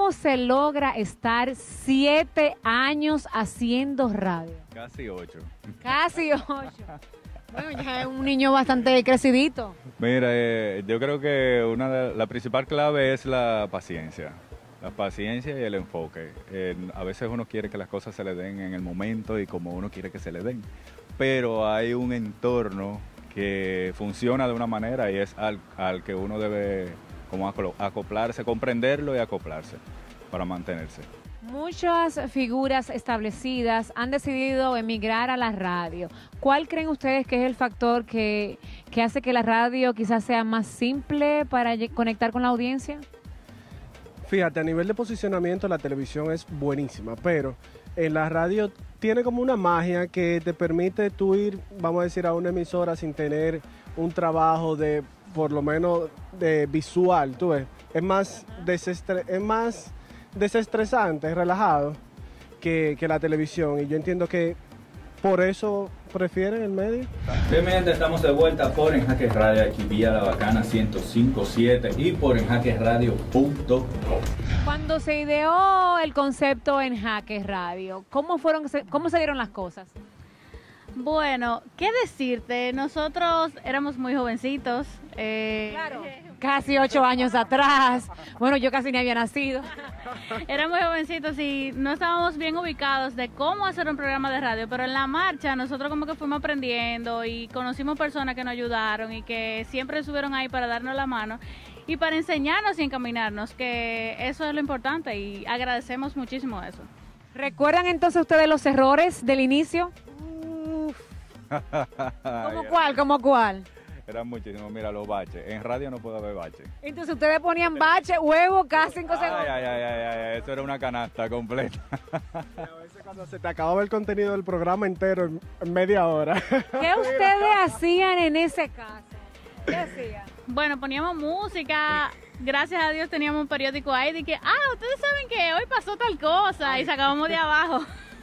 ¿Cómo se logra estar 7 años haciendo radio? Casi 8. Casi 8. Bueno, ya es un niño bastante crecidito. Mira, yo creo que la principal clave es la paciencia. La paciencia y el enfoque. A veces uno quiere que las cosas se le den en el momento y como uno quiere que se le den. Pero hay un entorno que funciona de una manera y es al que uno debe como acoplarse, comprenderlo y acoplarse para mantenerse. Muchas figuras establecidas han decidido emigrar a la radio. ¿Cuál creen ustedes que es el factor que hace que la radio quizás sea más simple para conectar con la audiencia? Fíjate, a nivel de posicionamiento la televisión es buenísima, pero en la radio tiene como una magia que te permite tú ir, vamos a decir, a una emisora sin tener un trabajo de, por lo menos, de visual, tú ves. Es más desestresante, relajado que la televisión, y yo entiendo que por eso prefieren el medio. Bien, mi gente, estamos de vuelta por En Jaque Radio, aquí vía La Bacana 105.7 y por enjaqueradio.com. Cuando se ideó el concepto En Jaque Radio, ¿cómo se dieron las cosas? Bueno, ¿qué decirte? Nosotros éramos muy jovencitos. Claro. Casi 8 años atrás. Bueno, yo casi ni había nacido. Éramos muy jovencitos y no estábamos bien ubicados de cómo hacer un programa de radio, pero en la marcha nosotros como que fuimos aprendiendo y conocimos personas que nos ayudaron y que siempre estuvieron ahí para darnos la mano y para enseñarnos y encaminarnos, que eso es lo importante y agradecemos muchísimo eso. ¿Recuerdan entonces ustedes los errores del inicio? ¿Cómo cuál? Eran muchísimos, mira, los baches. En radio no puede haber baches. Entonces ustedes ponían bache, huevo, cada 5 segundos. Ay, eso era una canasta completa. A veces cuando se te acababa el contenido del programa entero en media hora. ¿Qué ustedes hacían en ese caso? ¿Qué hacían? Bueno, poníamos música, gracias a Dios teníamos un periódico ahí de que, ustedes saben que hoy pasó tal cosa y sacábamos de abajo.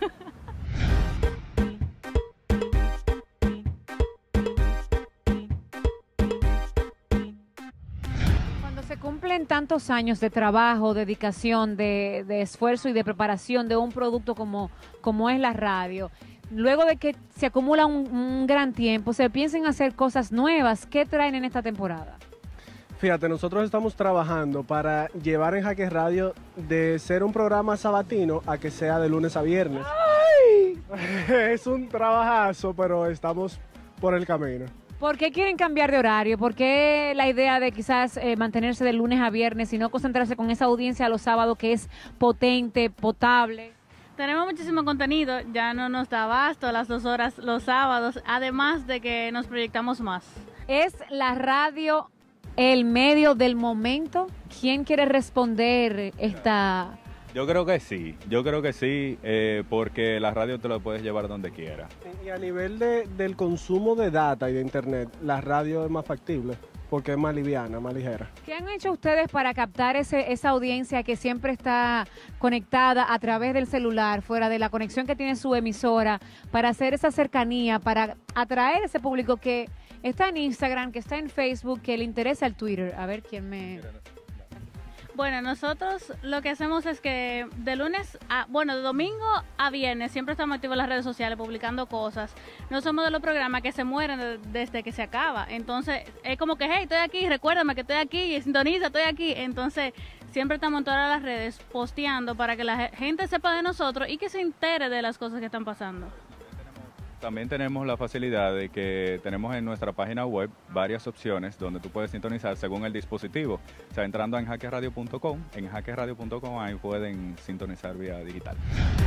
Se cumplen tantos años de trabajo, dedicación, de esfuerzo y de preparación de un producto como es la radio. Luego de que se acumula un gran tiempo, se piensa en hacer cosas nuevas. ¿Qué traen en esta temporada? Fíjate, nosotros estamos trabajando para llevar En Jaque Radio de ser un programa sabatino a que sea de lunes a viernes. ¡Ay! Es un trabajazo, pero estamos por el camino. ¿Por qué quieren cambiar de horario? ¿Por qué la idea de quizás mantenerse de lunes a viernes y no concentrarse con esa audiencia los sábados que es potente, potable? Tenemos muchísimo contenido, ya no nos da abasto las 2 horas los sábados, además de que nos proyectamos más. ¿Es la radio el medio del momento? ¿Quién quiere responder esta...? Yo creo que sí, porque la radio te lo puedes llevar donde quieras. Y a nivel del consumo de data y de internet, la radio es más factible, porque es más liviana, más ligera. ¿Qué han hecho ustedes para captar esa audiencia que siempre está conectada a través del celular, fuera de la conexión que tiene su emisora, para hacer esa cercanía, para atraer ese público que está en Instagram, que está en Facebook, que le interesa el Twitter? A ver quién me... Bueno, nosotros lo que hacemos es que de domingo a viernes siempre estamos activos en las redes sociales publicando cosas. No somos de los programas que se mueren desde que se acaba. Entonces es como que, hey, estoy aquí, recuérdame que estoy aquí, sintoniza, estoy aquí. Entonces siempre estamos en todas las redes posteando para que la gente sepa de nosotros y que se entere de las cosas que están pasando. También tenemos la facilidad de que tenemos en nuestra página web varias opciones donde tú puedes sintonizar según el dispositivo. O sea, entrando a enjaqueradio.com, en enjaqueradio.com ahí pueden sintonizar vía digital.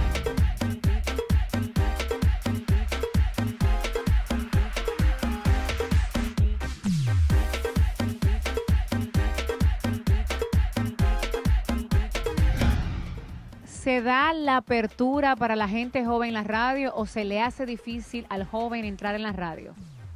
¿Se da la apertura para la gente joven en la radio o se le hace difícil al joven entrar en la radio?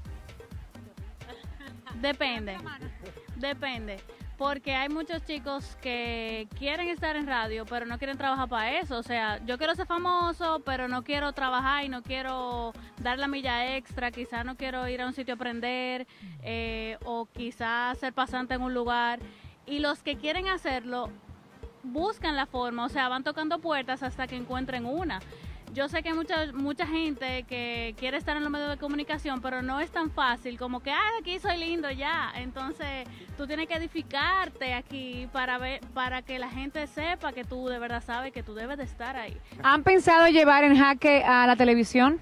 Depende, porque hay muchos chicos que quieren estar en radio, pero no quieren trabajar para eso. O sea, yo quiero ser famoso, pero no quiero trabajar y no quiero dar la milla extra, quizás no quiero ir a un sitio a aprender, o quizás ser pasante en un lugar. Y los que quieren hacerlo, buscan la forma, o sea, van tocando puertas hasta que encuentren una. Yo sé que hay mucha gente que quiere estar en los medios de comunicación, pero no es tan fácil como que, aquí soy lindo ya. Entonces, tú tienes que edificarte aquí para que la gente sepa que tú de verdad sabes que tú debes de estar ahí. ¿Han pensado llevar En Jaque a la televisión?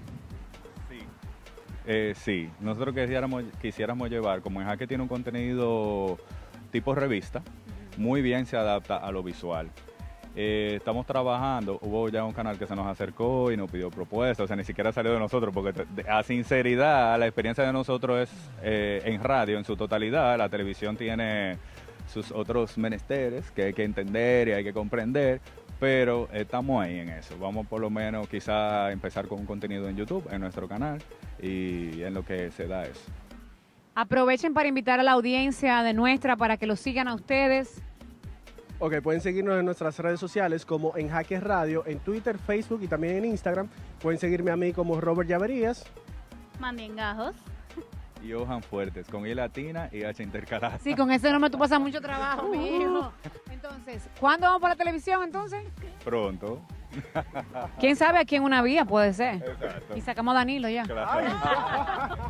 Sí, nosotros quisiéramos llevar, como En Jaque tiene un contenido tipo revista, muy bien se adapta a lo visual. Estamos trabajando, hubo ya un canal que se nos acercó y nos pidió propuestas, o sea, ni siquiera salió de nosotros, porque a sinceridad, la experiencia de nosotros es en radio en su totalidad, la televisión tiene sus otros menesteres que hay que entender y hay que comprender, pero estamos ahí en eso. Vamos por lo menos quizá empezar con un contenido en YouTube, en nuestro canal, y en lo que se da eso. Aprovechen para invitar a la audiencia de nuestra para que lo sigan a ustedes. Ok, pueden seguirnos en nuestras redes sociales como En Jaque Radio, en Twitter, Facebook y también en Instagram. Pueden seguirme a mí como Robert Llaverías. Mandiengajos. Y Johan Fuertes, con I latina y H intercalada. Sí, con ese nombre tú pasas mucho trabajo, mi hijo. Entonces, ¿cuándo vamos para la televisión entonces? Pronto. ¿Quién sabe aquí en Una Vía puede ser? Exacto. Y sacamos a Danilo ya. Claro.